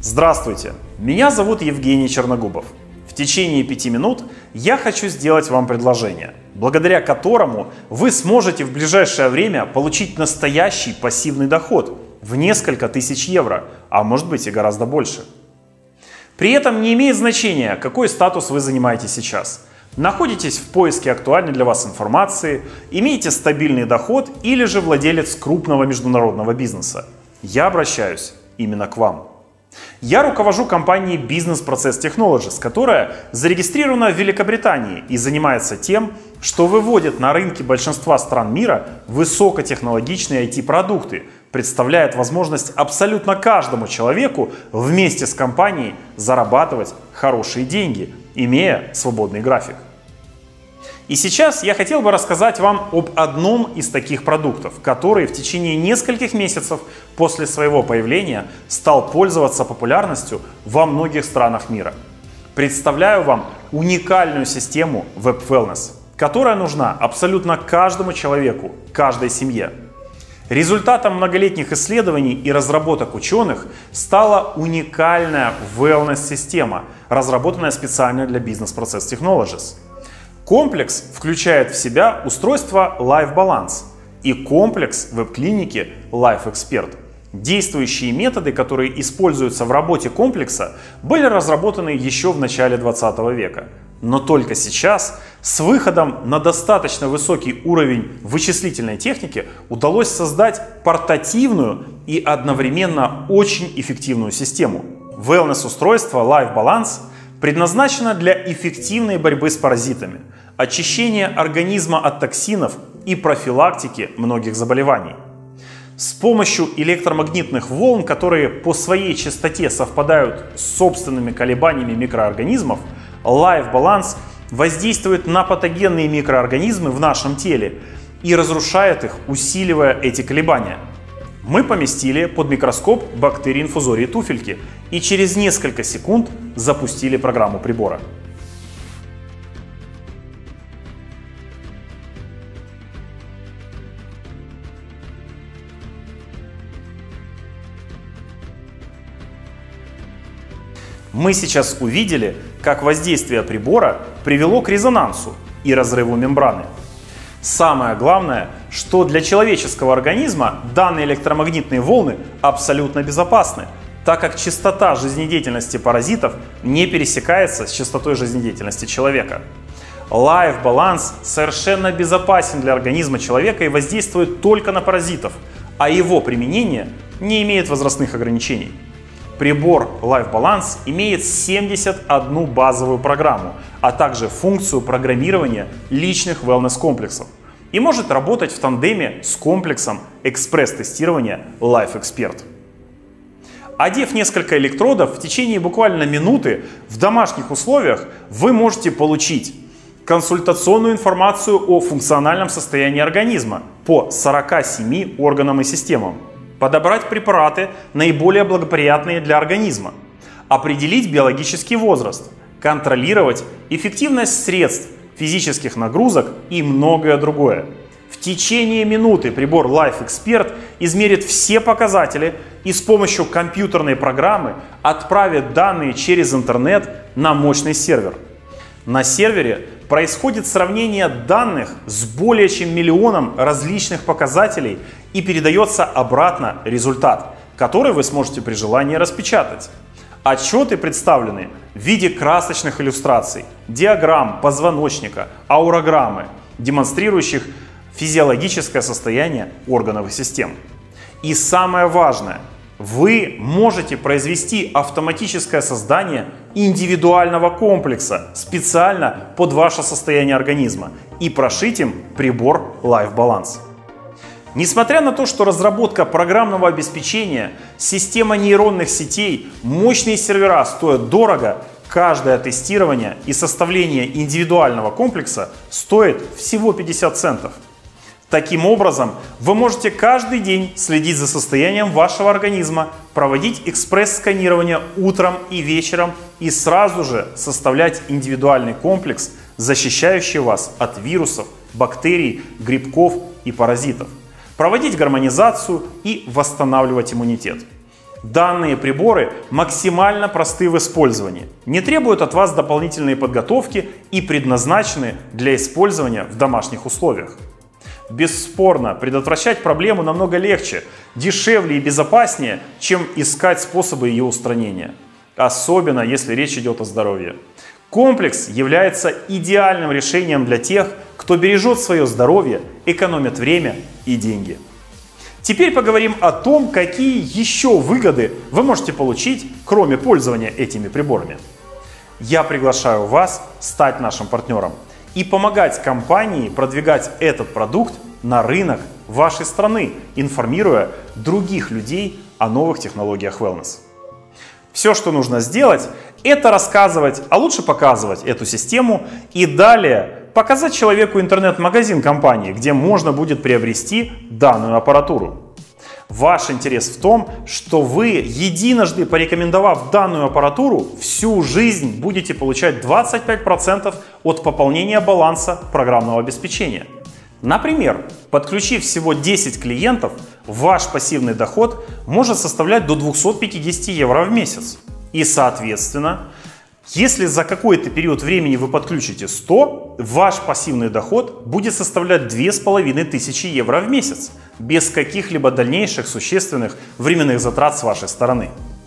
Здравствуйте, меня зовут Евгений Черногубов. В течение 5 минут я хочу сделать вам предложение, благодаря которому вы сможете в ближайшее время получить настоящий пассивный доход в несколько тысяч евро, а может быть и гораздо больше. При этом не имеет значения, какой статус вы занимаете сейчас. Находитесь в поиске актуальной для вас информации, имеете стабильный доход или же владелец крупного международного бизнеса. Я обращаюсь именно к вам. Я руковожу компанией Business Process Technologies, которая зарегистрирована в Великобритании и занимается тем, что выводит на рынки большинства стран мира высокотехнологичные IT-продукты, представляет возможность абсолютно каждому человеку вместе с компанией зарабатывать хорошие деньги, имея свободный график. И сейчас я хотел бы рассказать вам об одном из таких продуктов, который в течение нескольких месяцев после своего появления стал пользоваться популярностью во многих странах мира. Представляю вам уникальную систему Web Wellness, которая нужна абсолютно каждому человеку, каждой семье. Результатом многолетних исследований и разработок ученых стала уникальная wellness-система, разработанная специально для Business Process Technologies. Комплекс включает в себя устройство Life Balance и комплекс веб-клиники Life Expert. Действующие методы, которые используются в работе комплекса, были разработаны еще в начале 20 века. Но только сейчас, с выходом на достаточно высокий уровень вычислительной техники, удалось создать портативную и одновременно очень эффективную систему. Wellness-устройство Life Balance предназначено для эффективной борьбы с паразитами, очищения организма от токсинов и профилактики многих заболеваний. С помощью электромагнитных волн, которые по своей частоте совпадают с собственными колебаниями микроорганизмов, Life Balance воздействует на патогенные микроорганизмы в нашем теле и разрушает их, усиливая эти колебания. Мы поместили под микроскоп бактерии-инфузории туфельки и через несколько секунд запустили программу прибора. Мы сейчас увидели, как воздействие прибора привело к резонансу и разрыву мембраны. Самое главное, что для человеческого организма данные электромагнитные волны абсолютно безопасны, так как частота жизнедеятельности паразитов не пересекается с частотой жизнедеятельности человека. Life Balance совершенно безопасен для организма человека и воздействует только на паразитов, а его применение не имеет возрастных ограничений. Прибор Life Balance имеет 71 базовую программу, а также функцию программирования личных wellness-комплексов и может работать в тандеме с комплексом экспресс-тестирования Life Expert. Одев несколько электродов, в течение буквально минуты в домашних условиях вы можете получить консультационную информацию о функциональном состоянии организма по 47 органам и системам, подобрать препараты, наиболее благоприятные для организма, определить биологический возраст, контролировать эффективность средств, физических нагрузок и многое другое. В течение минуты прибор Life Expert измерит все показатели и с помощью компьютерной программы отправит данные через интернет на мощный сервер. На сервере происходит сравнение данных с более чем 1 миллионом различных показателей и передается обратно результат, который вы сможете при желании распечатать. Отчеты представлены в виде красочных иллюстраций, диаграмм позвоночника, аурограммы, демонстрирующих физиологическое состояние органов и систем. И самое важное, вы можете произвести автоматическое создание индивидуального комплекса специально под ваше состояние организма и прошить им прибор Life Balance. Несмотря на то, что разработка программного обеспечения, система нейронных сетей, мощные сервера стоят дорого, каждое тестирование и составление индивидуального комплекса стоит всего 50 центов. Таким образом, вы можете каждый день следить за состоянием вашего организма, проводить экспресс-сканирование утром и вечером и сразу же составлять индивидуальный комплекс, защищающий вас от вирусов, бактерий, грибков и паразитов, проводить гармонизацию и восстанавливать иммунитет. Данные приборы максимально просты в использовании, не требуют от вас дополнительной подготовки и предназначены для использования в домашних условиях. Бесспорно, предотвращать проблему намного легче, дешевле и безопаснее, чем искать способы ее устранения. Особенно, если речь идет о здоровье. Комплекс является идеальным решением для тех, кто бережет свое здоровье, экономит время и деньги. Теперь поговорим о том, какие еще выгоды вы можете получить, кроме пользования этими приборами. Я приглашаю вас стать нашим партнером и помогать компании продвигать этот продукт на рынок вашей страны, информируя других людей о новых технологиях wellness. Все, что нужно сделать, это рассказывать, а лучше показывать эту систему и далее показать человеку интернет-магазин компании, где можно будет приобрести данную аппаратуру. Ваш интерес в том, что вы, единожды порекомендовав данную аппаратуру, всю жизнь будете получать 25% от пополнения баланса программного обеспечения. Например, подключив всего 10 клиентов, ваш пассивный доход может составлять до 250 евро в месяц. И соответственно, если за какой-то период времени вы подключите 100, ваш пассивный доход будет составлять 2500 евро в месяц, без каких-либо дальнейших существенных временных затрат с вашей стороны.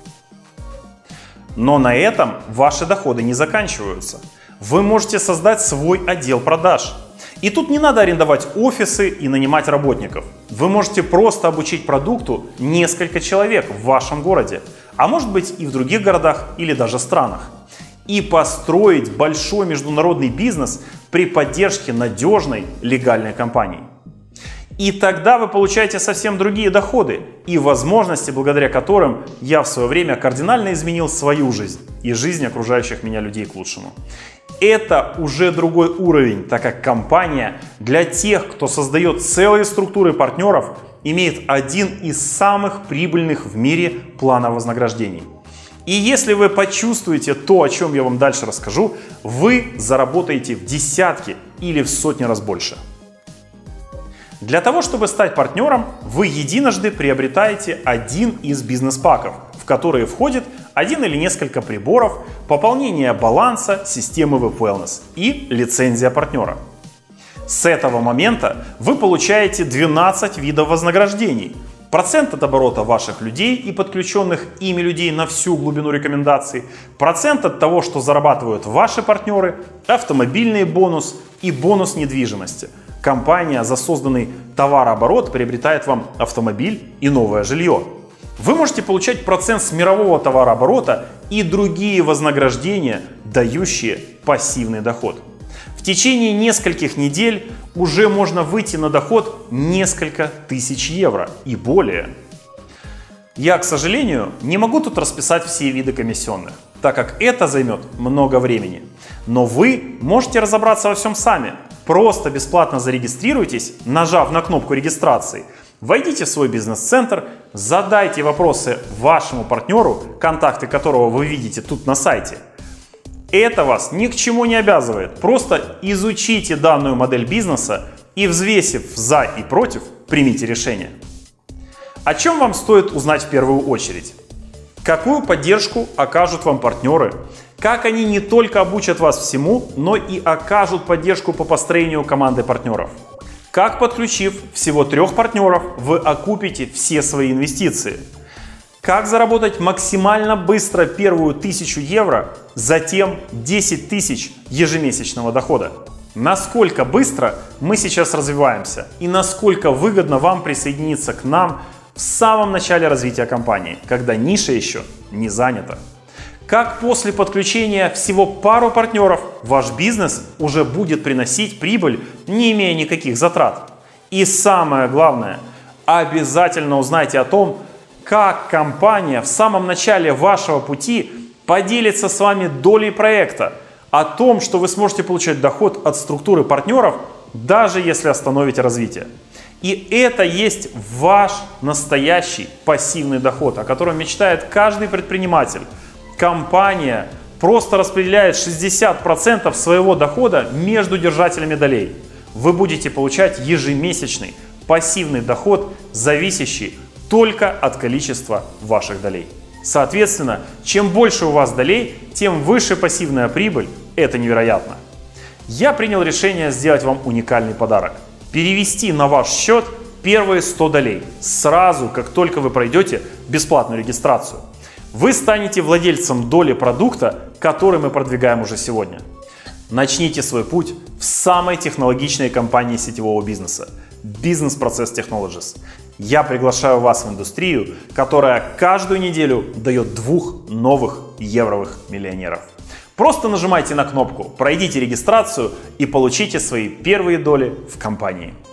Но на этом ваши доходы не заканчиваются. Вы можете создать свой отдел продаж. И тут не надо арендовать офисы и нанимать работников. Вы можете просто обучить продукту несколько человек в вашем городе, а может быть и в других городах или даже странах. И построить большой международный бизнес при поддержке надежной легальной компании. И тогда вы получаете совсем другие доходы и возможности, благодаря которым я в свое время кардинально изменил свою жизнь и жизнь окружающих меня людей к лучшему. Это уже другой уровень, так как компания для тех, кто создает целые структуры партнеров, имеет один из самых прибыльных в мире планов вознаграждений. И если вы почувствуете то, о чем я вам дальше расскажу, вы заработаете в десятки или в сотни раз больше. Для того, чтобы стать партнером, вы единожды приобретаете один из бизнес-паков, в которые входит один или несколько приборов, пополнение баланса системы Web Wellness и лицензия партнера. С этого момента вы получаете 12 видов вознаграждений. Процент от оборота ваших людей и подключенных ими людей на всю глубину рекомендаций, процент от того, что зарабатывают ваши партнеры, автомобильный бонус и бонус недвижимости. Компания за созданный товарооборот приобретает вам автомобиль и новое жилье. Вы можете получать процент с мирового товарооборота и другие вознаграждения, дающие пассивный доход. В течение нескольких недель уже можно выйти на доход несколько тысяч евро и более. Я, к сожалению, не могу тут расписать все виды комиссионных, так как это займет много времени. Но вы можете разобраться во всем сами. Просто бесплатно зарегистрируйтесь, нажав на кнопку регистрации. Войдите в свой бизнес-центр, задайте вопросы вашему партнеру, контакты которого вы видите тут на сайте. Это вас ни к чему не обязывает. Просто изучите данную модель бизнеса и, взвесив за и против, примите решение. О чем вам стоит узнать в первую очередь? Какую поддержку окажут вам партнеры? Как они не только обучат вас всему, но и окажут поддержку по построению команды партнеров? Как, подключив всего 3 партнеров, вы окупите все свои инвестиции? Как заработать максимально быстро первую 1000 евро, затем 10 тысяч ежемесячного дохода? Насколько быстро мы сейчас развиваемся и насколько выгодно вам присоединиться к нам в самом начале развития компании, когда ниша еще не занята? Как после подключения всего пару партнеров ваш бизнес уже будет приносить прибыль, не имея никаких затрат? И самое главное, обязательно узнайте о том, как компания в самом начале вашего пути поделится с вами долей проекта, о том, что вы сможете получать доход от структуры партнеров, даже если остановите развитие. И это есть ваш настоящий пассивный доход, о котором мечтает каждый предприниматель. Компания просто распределяет 60% своего дохода между держателями долей. Вы будете получать ежемесячный пассивный доход, зависящий только от количества ваших долей. Соответственно, чем больше у вас долей, тем выше пассивная прибыль. Это невероятно. Я принял решение сделать вам уникальный подарок. Перевести на ваш счет первые 100 долей сразу, как только вы пройдете бесплатную регистрацию. Вы станете владельцем доли продукта, который мы продвигаем уже сегодня. Начните свой путь в самой технологичной компании сетевого бизнеса – Business Process Technologies. Я приглашаю вас в индустрию, которая каждую неделю дает 2 новых евровых миллионеров. Просто нажимайте на кнопку, пройдите регистрацию и получите свои первые доли в компании.